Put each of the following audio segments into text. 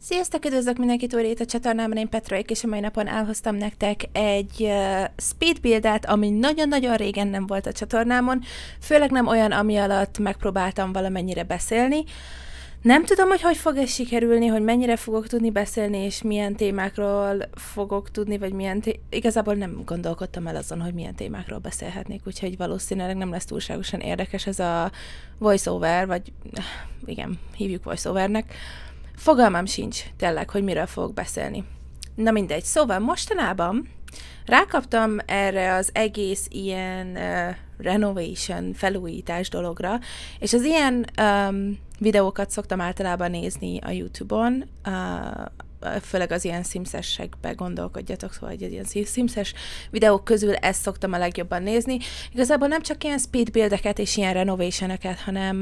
Sziasztok, üdvözlök mindenkit újra itt a csatornámon, én Petra, és a mai napon elhoztam nektek egy speed buildet, ami nagyon-nagyon régen nem volt a csatornámon, főleg nem olyan, ami alatt megpróbáltam valamennyire beszélni. Nem tudom, hogy fog ez sikerülni, hogy mennyire fogok tudni beszélni, és milyen témákról fogok tudni, vagy igazából nem gondolkodtam el azon, hogy milyen témákról beszélhetnék, úgyhogy valószínűleg nem lesz túlságosan érdekes ez a voiceover, vagy igen, hívjuk voiceovernek. Fogalmam sincs tényleg, hogy miről fogok beszélni. Na mindegy, szóval mostanában rákaptam erre az egész ilyen renovation, felújítás dologra, és az ilyen videókat szoktam általában nézni a YouTube-on, főleg az ilyen Sims-esekbe gondolkodjatok, szóval egy ilyen Sims-es videók közül ezt szoktam a legjobban nézni. Igazából nem csak ilyen speed buildeket és ilyen renovationeket, hanem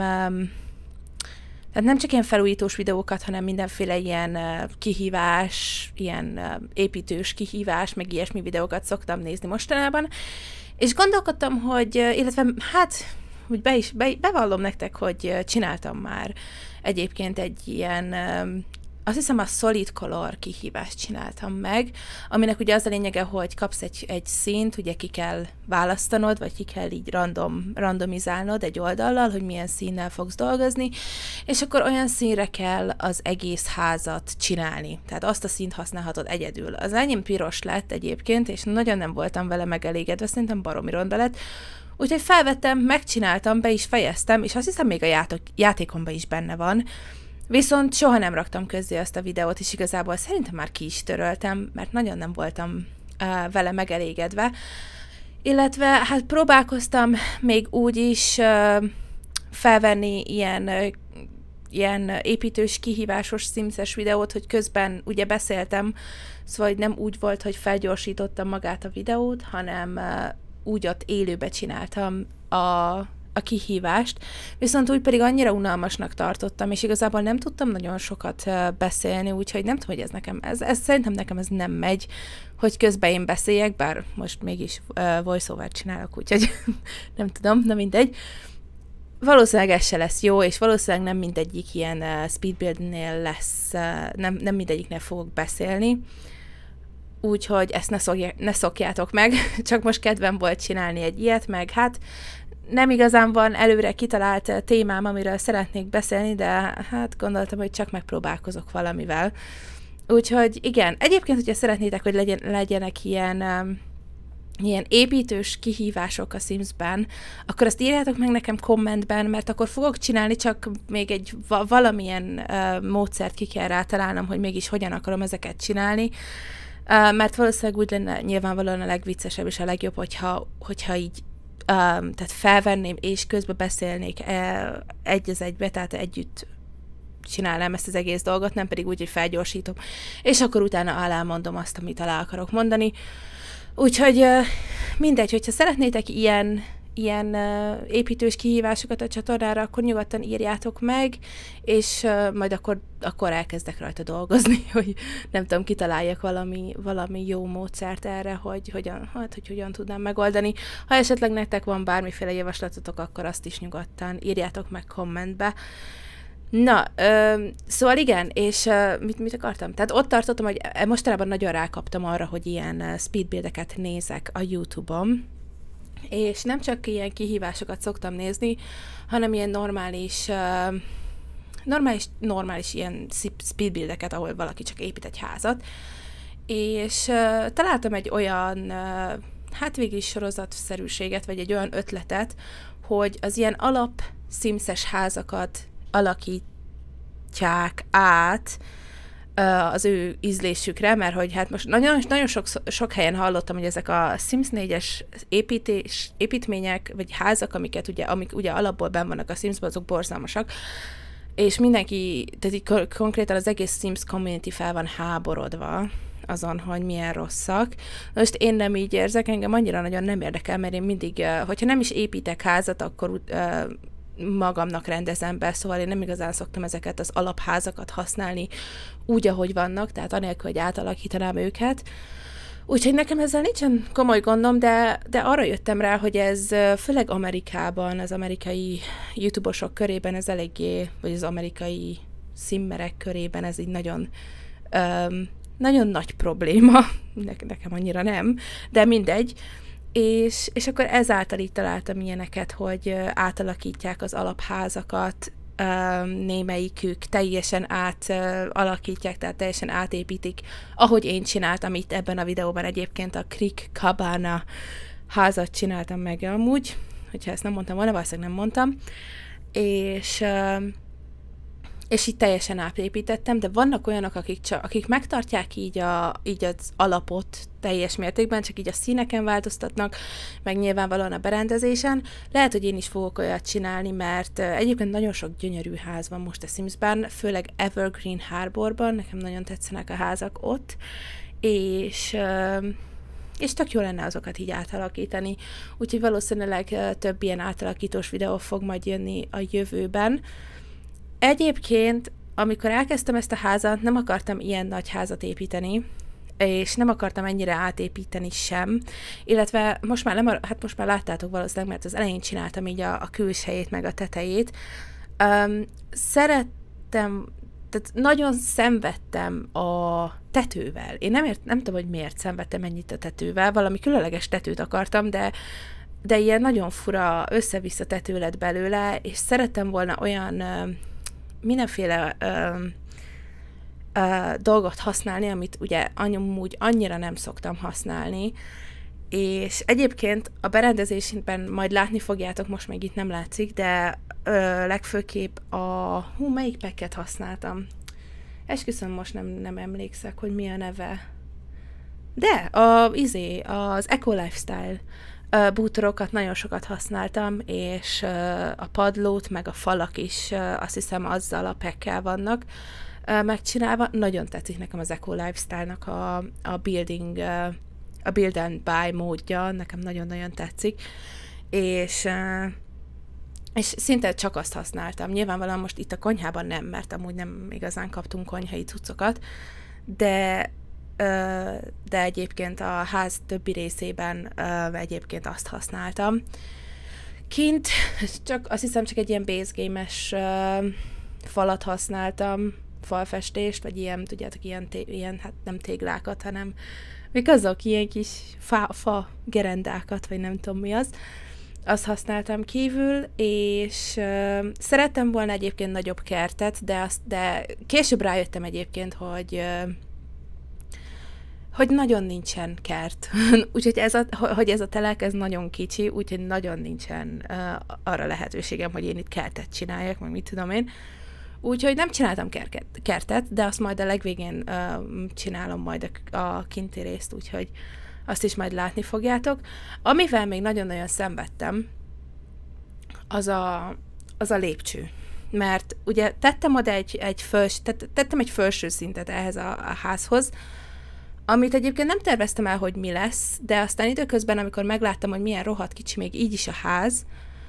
tehát nem csak ilyen felújítós videókat, hanem mindenféle ilyen kihívás, ilyen építős kihívás, meg ilyesmi videókat szoktam nézni mostanában. És gondolkodtam, hogy, illetve hát, hogy bevallom nektek, hogy csináltam már egyébként egy ilyen, azt hiszem a Solid Color kihívást csináltam meg, aminek ugye az a lényege, hogy kapsz egy színt, ugye ki kell választanod, vagy ki kell így randomizálnod egy oldallal, hogy milyen színnel fogsz dolgozni, és akkor olyan színre kell az egész házat csinálni. Tehát azt a színt használhatod egyedül. Az enyém piros lett egyébként, és nagyon nem voltam vele megelégedve, szerintem baromi ronda lett. Úgyhogy felvettem, megcsináltam, be is fejeztem, és azt hiszem még a játékomban is benne van. Viszont soha nem raktam közzé azt a videót, és igazából szerintem már ki is töröltem, mert nagyon nem voltam vele megelégedve. Illetve hát próbálkoztam még úgy is felvenni ilyen építős, kihívásos Sims-es videót, hogy közben ugye beszéltem, szóval nem úgy volt, hogy felgyorsítottam magát a videót, hanem úgy ott élőbe csináltam a kihívást, viszont úgy pedig annyira unalmasnak tartottam, és igazából nem tudtam nagyon sokat beszélni, úgyhogy nem tudom, hogy szerintem nekem ez nem megy, hogy közben én beszéljek, bár most mégis voiceover csinálok, úgyhogy nem tudom, na mindegy. Valószínűleg ez se lesz jó, és valószínűleg nem mindegyik ilyen speedbuildnél lesz, nem mindegyiknél fogok beszélni, úgyhogy ezt ne szokjátok meg, csak most kedvem volt csinálni egy ilyet, meg hát nem igazán van előre kitalált témám, amiről szeretnék beszélni, de hát gondoltam, hogy csak megpróbálkozok valamivel. Úgyhogy igen, egyébként, hogyha szeretnétek, hogy legyenek ilyen építős kihívások a Sims-ben, akkor azt írjátok meg nekem kommentben, mert akkor fogok csinálni, csak még egy valamilyen módszert ki kell rátalálnom, hogy mégis hogyan akarom ezeket csinálni. Mert valószínűleg úgy lenne nyilvánvalóan a legviccesebb és a legjobb, hogyha így tehát felvenném, és közben beszélnék egy az egybe, tehát együtt csinálnám ezt az egész dolgot, nem pedig úgy, hogy felgyorsítom, és akkor utána alámondom azt, amit alá akarok mondani. Úgyhogy mindegy, hogyha szeretnétek ilyen építős kihívásokat a csatornára, akkor nyugodtan írjátok meg, és majd akkor elkezdek rajta dolgozni, hogy nem tudom, kitaláljak valami jó módszert erre, hogy hogyan tudnám megoldani. Ha esetleg nektek van bármiféle javaslatotok, akkor azt is nyugodtan írjátok meg kommentbe. Na, szóval igen, és mit akartam? Tehát ott tartottam, hogy mostanában nagyon rákaptam arra, hogy ilyen speedbuildeket nézek a YouTube-on, és nem csak ilyen kihívásokat szoktam nézni, hanem ilyen normális ilyen speedbuildeket, ahol valaki csak épít egy házat. És találtam egy olyan, hát végül is sorozatszerűséget, vagy egy olyan ötletet, hogy az ilyen alap Sims-es házakat alakítják át az ő ízlésükre, mert hogy hát most nagyon sok helyen hallottam, hogy ezek a Sims 4-es építmények, vagy házak, amik ugye alapból benn vannak a Simsban, azok borzalmasak, és mindenki, tehát így konkrétan az egész Sims community fel van háborodva azon, hogy milyen rosszak. Most én nem így érzek, engem annyira nagyon nem érdekel, mert én mindig, hogyha nem is építek házat, akkor magamnak rendezem be, szóval én nem igazán szoktam ezeket az alapházakat használni úgy, ahogy vannak, tehát anélkül, hogy átalakítanám őket. Úgyhogy nekem ezzel nincsen komoly gondom, de arra jöttem rá, hogy ez főleg Amerikában, az amerikai YouTube-osok körében ez eléggé, vagy az amerikai szimmerek körében ez így nagyon, nagyon nagy probléma, nekem annyira nem, de mindegy, és akkor ezáltal így találtam ilyeneket, hogy átalakítják az alapházakat, némelyikük teljesen átalakítják, tehát teljesen átépítik, ahogy én csináltam itt ebben a videóban egyébként a Creek Cabana házat csináltam meg amúgy, hogyha ezt nem mondtam volna, valószínűleg nem mondtam, és így teljesen átépítettem, de vannak olyanok, akik megtartják így az alapot teljes mértékben, csak így a színeken változtatnak, meg nyilvánvalóan a berendezésen. Lehet, hogy én is fogok olyat csinálni, mert egyébként nagyon sok gyönyörű ház van most a Simsben, főleg Evergreen Harborban, nekem nagyon tetszenek a házak ott, és tök jó lenne azokat így átalakítani. Úgyhogy valószínűleg több ilyen átalakítós videó fog majd jönni a jövőben. Egyébként, amikor elkezdtem ezt a házat, nem akartam ilyen nagy házat építeni, és nem akartam ennyire átépíteni sem, illetve most már láttátok valószínűleg, mert az elején csináltam így a külsejét, meg a tetejét. Szerettem, tehát nagyon szenvedtem a tetővel. Én nem tudom, hogy miért szenvedtem ennyit a tetővel, valami különleges tetőt akartam, de ilyen nagyon fura össze-vissza tető lett belőle, és szerettem volna olyan mindenféle dolgot használni, amit ugye amúgy annyira nem szoktam használni, és egyébként a berendezésben majd látni fogjátok, most még itt nem látszik, de legfőképp melyik packet használtam? Esküszöm, most nem emlékszek, hogy mi a neve. De, az Eco Lifestyle bútorokat nagyon sokat használtam, és a padlót, meg a falak is azt hiszem azzal a packkel vannak megcsinálva. Nagyon tetszik nekem az Eco Lifestyle-nak a build and buy módja, nekem nagyon-nagyon tetszik, és szinte csak azt használtam. Nyilvánvalóan most itt a konyhában nem, mert amúgy nem igazán kaptunk konyhai cuccokat, de egyébként a ház többi részében egyébként azt használtam. Kint azt hiszem csak egy ilyen base game-es falat használtam, falfestést, vagy ilyen, tudjátok, ilyen hát nem téglákat, hanem mik azok, ilyen kis fa gerendákat, vagy nem tudom mi az. Azt használtam kívül, és szerettem volna egyébként nagyobb kertet, de később rájöttem egyébként, hogy nagyon nincsen kert. Úgyhogy ez a telek, ez nagyon kicsi, úgyhogy nagyon nincsen arra lehetőségem, hogy én itt kertet csináljak, meg mit tudom én. Úgyhogy nem csináltam kertet, de azt majd a legvégén csinálom majd a kinti részt, úgyhogy azt is majd látni fogjátok. Amivel még nagyon-nagyon szenvedtem, az a lépcső. Mert ugye tettem oda tettem egy felső szintet ehhez a házhoz, amit egyébként nem terveztem el, hogy mi lesz, de aztán időközben, amikor megláttam, hogy milyen rohadt kicsi még így is a ház,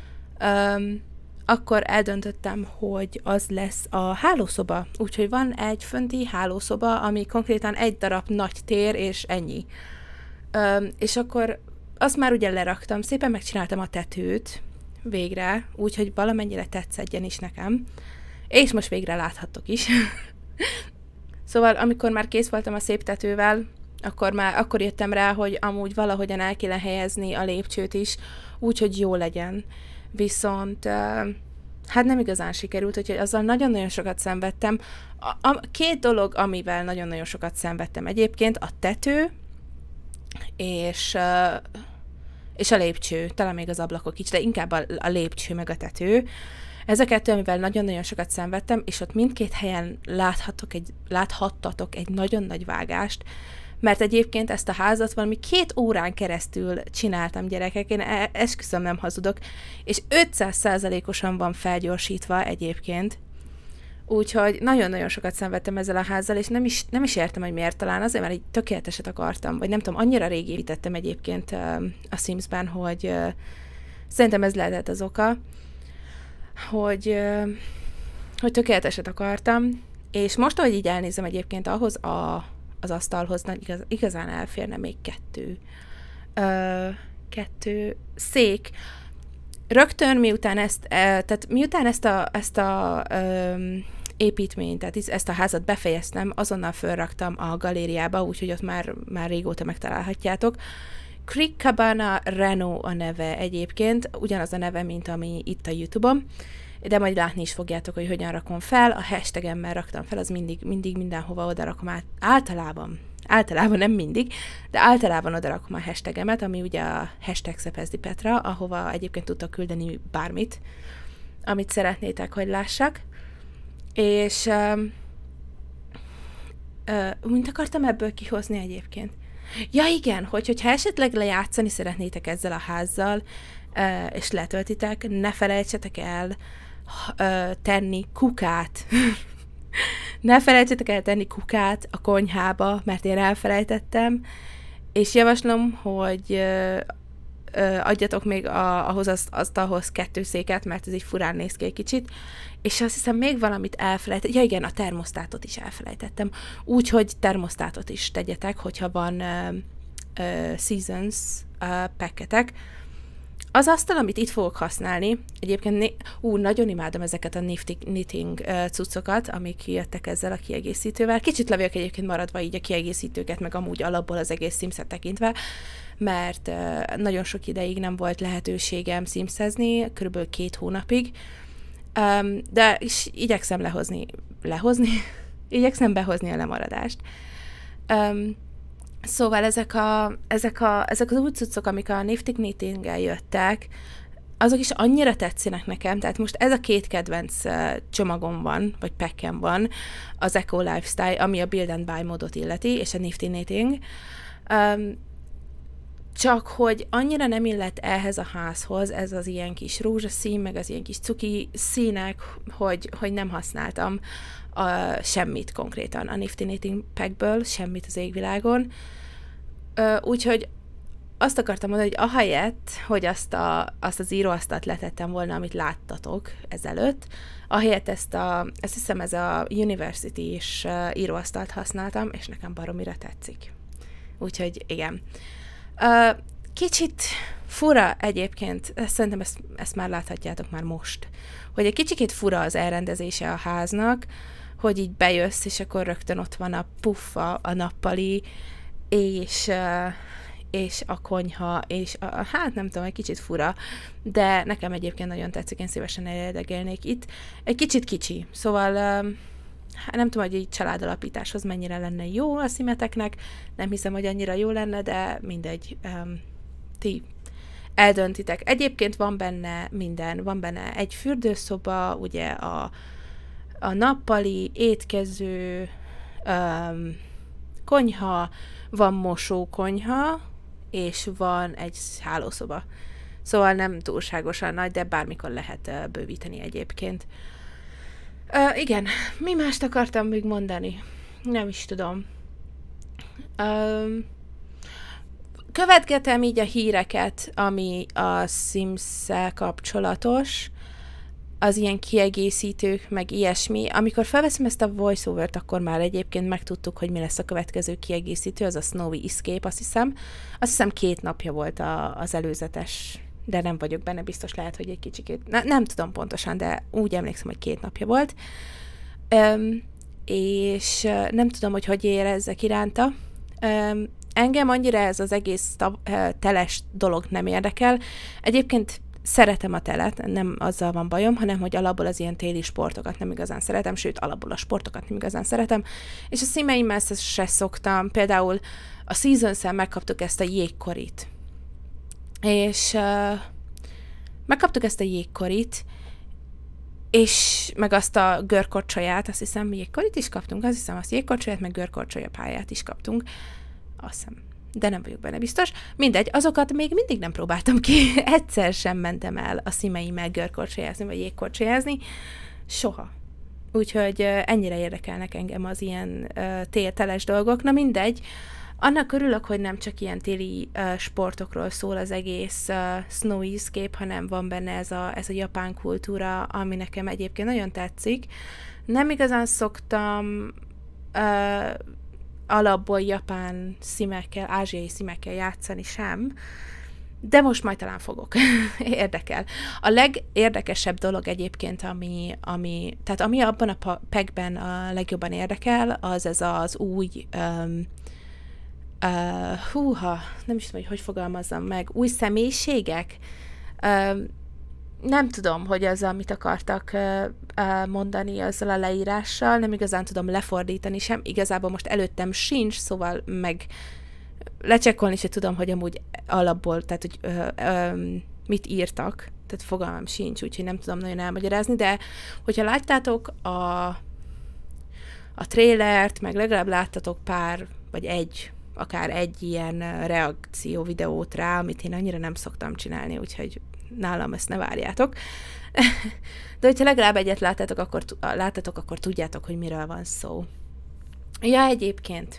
akkor eldöntöttem, hogy az lesz a hálószoba. Úgyhogy van egy fönti hálószoba, ami konkrétan egy darab nagy tér, és ennyi. És akkor azt már ugye leraktam, szépen megcsináltam a tetőt végre, úgyhogy valamennyire tetszedjen is nekem. És most végre láthattok is. Szóval, amikor már kész voltam a szép tetővel, akkor jöttem rá, hogy amúgy valahogyan el kéne helyezni a lépcsőt is, úgyhogy jó legyen. Viszont hát nem igazán sikerült, úgyhogy azzal nagyon-nagyon sokat szenvedtem. Két dolog, amivel nagyon-nagyon sokat szenvedtem egyébként, a tető és a lépcső, talán még az ablakok is, de inkább a lépcső meg a tető. Ez a kettő, amivel nagyon-nagyon sokat szenvedtem, és ott mindkét helyen láthattatok egy nagyon nagy vágást, mert egyébként ezt a házat valami 2 órán keresztül csináltam, gyerekek, én esküszöm, nem hazudok, és 500%-osan van felgyorsítva egyébként, úgyhogy nagyon-nagyon sokat szenvedtem ezzel a házzal, és nem is értem, hogy miért, talán azért, mert egy tökéleteset akartam, vagy nem tudom, annyira rég építettem egyébként a Simsben, hogy szerintem ez lehetett az oka, hogy tökéleteset akartam, és most, ahogy így elnézem egyébként ahhoz az asztalhoz, igazán elférne még 2 szék. Rögtön miután ezt a építményt, tehát ezt a házat befejeztem, azonnal fölraktam a galériába, úgyhogy ott már régóta megtalálhatjátok. Creek Cabana Reno a neve egyébként, ugyanaz a neve, mint ami itt a YouTube-on, de majd látni is fogjátok, hogy hogyan rakom fel. A hashtagemmel raktam fel, az mindig mindenhova oda rakom át. Általában nem mindig, de általában oda rakom a hashtagemet, ami ugye a hashtag Szepezdi Petra, ahova egyébként tudtok küldeni bármit, amit szeretnétek, hogy lássak. És mint akartam ebből kihozni egyébként? Ja igen, hogyha esetleg lejátszani szeretnétek ezzel a házzal, és letöltitek, ne felejtsetek el tenni kukát. Ne felejtsetek el tenni kukát a konyhába, mert én elfelejtettem, és javaslom, hogy adjatok még ahhoz az asztalhoz 2 széket, mert ez így furán néz ki egy kicsit, és azt hiszem még valamit elfelejtettem. Ja igen, a termosztátot is elfelejtettem. Úgyhogy termosztátot is tegyetek, hogyha van Seasons packetek. Az asztal, amit itt fogok használni, egyébként nagyon imádom ezeket a knitting cuccokat, amik jöttek ezzel a kiegészítővel. Kicsit le vagyok egyébként maradva így a kiegészítőket, meg amúgy alapból az egész Sims-et tekintve, mert nagyon sok ideig nem volt lehetőségem simszezni, kb. 2 hónapig, de is igyekszem igyekszem behozni a lemaradást. Szóval ezek az új cuccok, amik a Nifty Knitting-el jöttek, azok is annyira tetszenek nekem, tehát most ez a 2 kedvenc csomagom van, vagy packem van, az Eco Lifestyle, ami a Build and Buy módot illeti, és a Nifty Knitting. Csak hogy annyira nem illett ehhez a házhoz, ez az ilyen kis rózsaszín, meg az ilyen kis cuki színek, hogy nem használtam semmit konkrétan a Nifty Knitting packből, semmit az égvilágon. Úgyhogy azt akartam mondani, hogy ahelyett, hogy azt az íróasztalt letettem volna, amit láttatok ezelőtt, ahelyett ezt hiszem ez a University-s íróasztalt használtam, és nekem baromira tetszik. Úgyhogy igen. Kicsit fura egyébként, szerintem ezt már láthatjátok már most, hogy egy kicsikét fura az elrendezése a háznak, hogy így bejössz, és akkor rögtön ott van a puffa, a nappali, és a konyha, és hát nem tudom, egy kicsit fura, de nekem egyébként nagyon tetszik, én szívesen elérdekélnék itt. Egy kicsit kicsi, szóval nem tudom, hogy egy családalapításhoz mennyire lenne jó a szimeteknek, nem hiszem, hogy annyira jó lenne, de mindegy, ti eldöntitek. Egyébként van benne minden, van benne egy fürdőszoba, ugye a nappali, étkező, konyha, van mosókonyha, és van egy hálószoba. Szóval nem túlságosan nagy, de bármikor lehet bővíteni egyébként. Igen, mi mást akartam még mondani? Nem is tudom. Követgetem így a híreket, ami a Sims-szel kapcsolatos, az ilyen kiegészítők, meg ilyesmi. Amikor felveszem ezt a voiceover-t, akkor már egyébként megtudtuk, hogy mi lesz a következő kiegészítő, az a Snowy Escape, azt hiszem. Azt hiszem 2 napja volt az előzetes, de nem vagyok benne, biztos lehet, hogy egy kicsikét, nem tudom pontosan, de úgy emlékszem, hogy 2 napja volt. És nem tudom, hogy érezzek iránta. Engem annyira ez az egész teles dolog nem érdekel. Egyébként szeretem a telet, nem azzal van bajom, hanem hogy alapból az ilyen téli sportokat nem igazán szeretem, sőt, alapból a sportokat nem igazán szeretem, és a szímeimmel se szoktam. Például a Seasons-en megkaptuk ezt a jégkorit, és megkaptuk ezt a jégkorit, és meg azt a görkorcsolyát, azt hiszem, jégkorit is kaptunk, azt hiszem, azt jégkorcsolyát, meg görkorcsolya pályát is kaptunk, azt hiszem, de nem vagyok benne biztos. Mindegy, azokat még mindig nem próbáltam ki, egyszer sem mentem el a szímeimmel görkorcsolyázni, vagy jégkorcsolyázni, soha. Úgyhogy ennyire érdekelnek engem az ilyen télteles dolgok. Na mindegy, annak örülök, hogy nem csak ilyen téli sportokról szól az egész Snowy Escape, hanem van benne ez a japán kultúra, ami nekem egyébként nagyon tetszik. Nem igazán szoktam alapból japán szímekkel, ázsiai szímekkel játszani sem, de most majd talán fogok. Érdekel. A legérdekesebb dolog egyébként, tehát ami abban a packben a legjobban érdekel, az ez az új nem is tudom, hogy fogalmazzam meg, új személyiségek. Nem tudom, hogy az, amit akartak mondani azzal a leírással, nem igazán tudom lefordítani sem, igazából most előttem sincs, szóval meg lecsekkolni se tudom, hogy amúgy alapból, tehát hogy mit írtak, tehát fogalmam sincs, úgyhogy nem tudom nagyon elmagyarázni, de hogyha láttátok a trailert, meg legalább láttatok pár, vagy akár egy ilyen reakció videót rá, amit én annyira nem szoktam csinálni, úgyhogy nálam ezt ne várjátok. De hogyha legalább egyet láttatok, akkor tudjátok, hogy miről van szó. Ja, egyébként,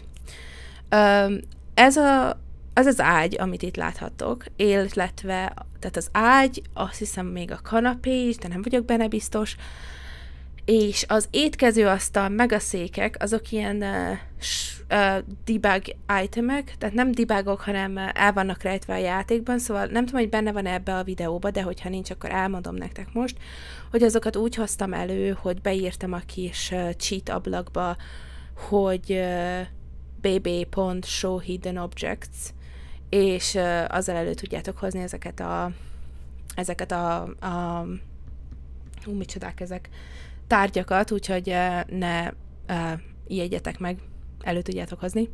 ez az ágy, amit itt láthattok, illetve, tehát az ágy, azt hiszem még a kanapé is, de nem vagyok benne biztos, és az étkezőasztal meg a székek, azok ilyen debug itemek, tehát nem debugok, hanem el vannak rejtve a játékban, szóval nem tudom, hogy benne van ebbe a videóba, de hogyha nincs, akkor elmondom nektek most, hogy azokat úgy hoztam elő, hogy beírtam a kis cheat ablakba, hogy bb.show hidden objects, és azzal elő tudjátok hozni ezeket a micsodák ezek, tárgyakat, úgyhogy ne ijedjetek meg, elő tudjátok hozni.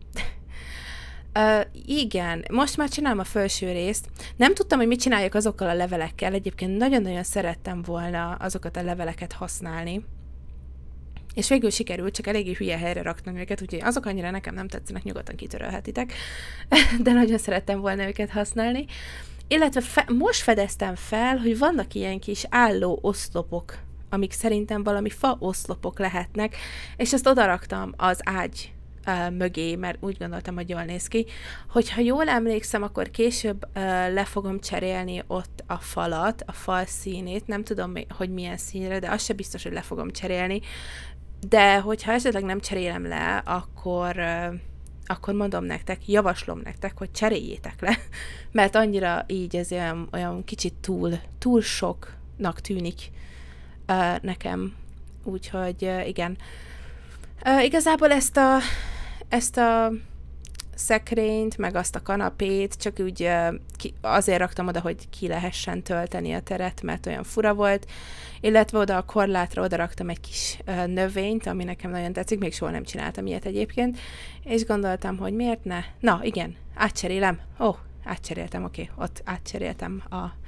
Igen, most már csinálom a felső részt. Nem tudtam, hogy mit csináljak azokkal a levelekkel, egyébként nagyon-nagyon szerettem volna azokat a leveleket használni. És végül sikerült, csak eléggé hülye helyre raktam őket, úgyhogy azok annyira nekem nem tetszenek, nyugodtan kitörölhetitek, de nagyon szerettem volna őket használni. Illetve most fedeztem fel, hogy vannak ilyen kis álló oszlopok, amik szerintem valami fa oszlopok lehetnek, és ezt odaraktam az ágy mögé, mert úgy gondoltam, hogy jól néz ki. Hogyha jól emlékszem, akkor később le fogom cserélni ott a falat, a fal színét, nem tudom, hogy milyen színre, de az se biztos, hogy le fogom cserélni, de hogyha esetleg nem cserélem le, akkor mondom nektek, javaslom nektek, hogy cseréljétek le, mert annyira így ez olyan kicsit túl soknak tűnik nekem. Úgyhogy igen. Igazából ezt a szekrényt, meg azt a kanapét csak úgy azért raktam oda, hogy ki lehessen tölteni a teret, mert olyan fura volt, illetve oda a korlátra oda raktam egy kis növényt, ami nekem nagyon tetszik, még soha nem csináltam ilyet egyébként, és gondoltam, hogy miért ne? Na, igen, átcserélem. Átcseréltem, oké, ott átcseréltem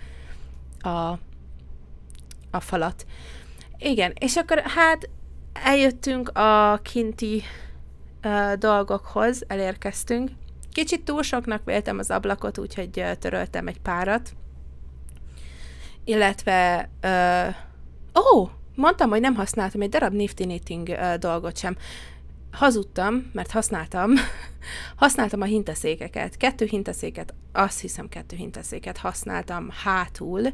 a falat. Igen, és akkor hát eljöttünk a kinti dolgokhoz, elérkeztünk. Kicsit túl soknak véltem az ablakot, úgyhogy töröltem egy párat. Illetve mondtam, hogy nem használtam egy darab Nifty Knitting dolgot sem. Hazudtam, mert használtam a hintaszékeket. 2 hintaszéket, azt hiszem 2 hintaszéket használtam hátul,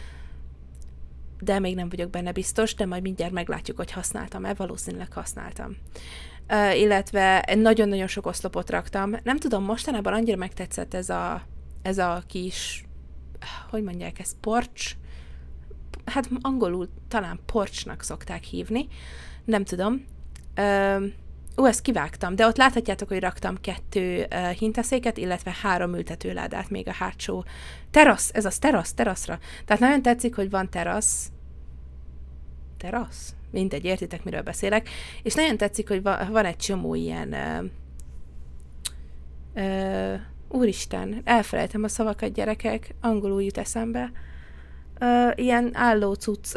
de még nem vagyok benne biztos, de majd mindjárt meglátjuk, hogy használtam-e, valószínűleg használtam. Illetve nagyon-nagyon sok oszlopot raktam. Nem tudom, mostanában annyira megtetszett ez a kis, hogy mondják ezt, porcs? Hát angolul talán porcsnak szokták hívni. Nem tudom. Ezt kivágtam, de ott láthatjátok, hogy raktam 2 hintaszéket, illetve 3 ültetőládát még a hátsó terasz, ez az teraszra. Tehát nagyon tetszik, hogy van terasz. Mindegy, értitek, miről beszélek. És nagyon tetszik, hogy van egy csomó ilyen úristen, elfelejtem a szavakat, gyerekek, angolul jut eszembe. Ilyen álló cucc.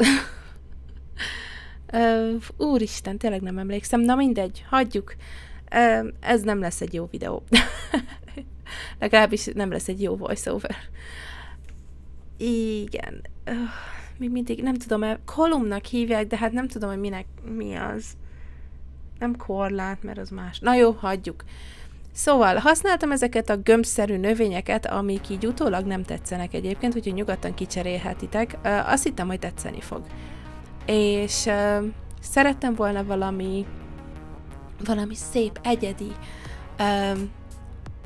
Úristen, tényleg nem emlékszem. Na mindegy, hagyjuk. Ez nem lesz egy jó videó. Legalábbis nem lesz egy jó voiceover. Igen. Mi mindig, nem tudom, kolumnak hívják, de hát nem tudom, hogy mi az. Nem korlát, mert az más. Na jó, hagyjuk. Szóval használtam ezeket a gömbszerű növényeket, amik így utólag nem tetszenek egyébként, úgyhogy nyugodtan kicserélhetitek. Azt hittem, hogy tetszeni fog. És szerettem volna valami szép, egyedi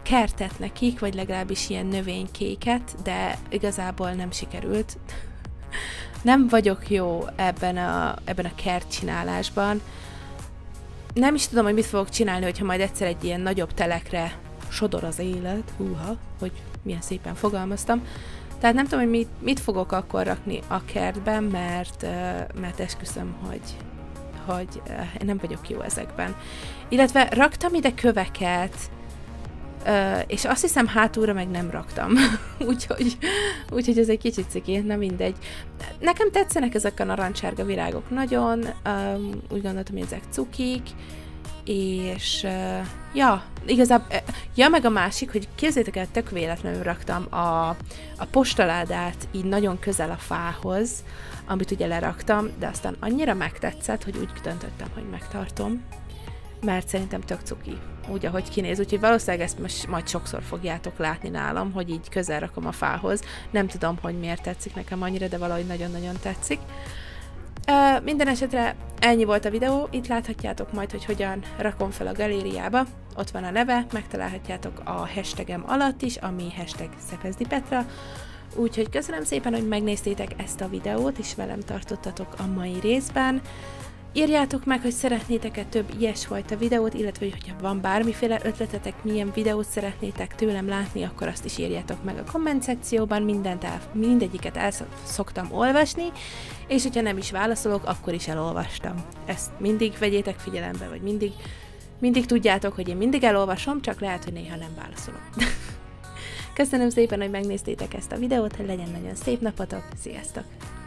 kertet nekik, vagy legalábbis ilyen növénykéket, de igazából nem sikerült. Nem vagyok jó ebben a kertcsinálásban. Nem is tudom, hogy mit fogok csinálni, hogyha majd egyszer egy ilyen nagyobb telekre sodor az élet. Hogy milyen szépen fogalmaztam. Tehát nem tudom, hogy mit fogok akkor rakni a kertben, mert esküszöm, hogy én nem vagyok jó ezekben. Illetve raktam ide köveket, és azt hiszem hátulra meg nem raktam. úgyhogy ez egy kicsit ciki, na mindegy. Nekem tetszenek ezek a narancsárga virágok nagyon, úgy gondoltam, hogy ezek cukik, és igazából, meg a másik, hogy képzeljétek el, tök véletlenül raktam a postaládát így nagyon közel a fához, amit ugye leraktam, de aztán annyira megtetszett, hogy úgy döntöttem, hogy megtartom, mert szerintem tök cuki, úgy, ahogy kinéz, úgyhogy valószínűleg ezt majd sokszor fogjátok látni nálam, hogy így közel rakom a fához. Nem tudom, hogy miért tetszik nekem annyira, de valahogy nagyon-nagyon tetszik. Minden esetre ennyi volt a videó, itt láthatjátok majd, hogy hogyan rakom fel a galériába, ott van a neve, megtalálhatjátok a hashtagem alatt is, ami #SzepezdiPetra. Úgyhogy köszönöm szépen, hogy megnéztétek ezt a videót, és velem tartottatok a mai részben. Írjátok meg, hogy szeretnétek-e több ilyesfajta videót, illetve hogyha van bármiféle ötletetek, milyen videót szeretnétek tőlem látni, akkor azt is írjátok meg a komment szekcióban, mindegyiket el szoktam olvasni, és hogyha nem is válaszolok, akkor is elolvastam. Ezt mindig vegyétek figyelembe, vagy mindig tudjátok, hogy én mindig elolvasom, csak lehet, hogy néha nem válaszolok. Köszönöm szépen, hogy megnéztétek ezt a videót, legyen nagyon szép napotok, sziasztok!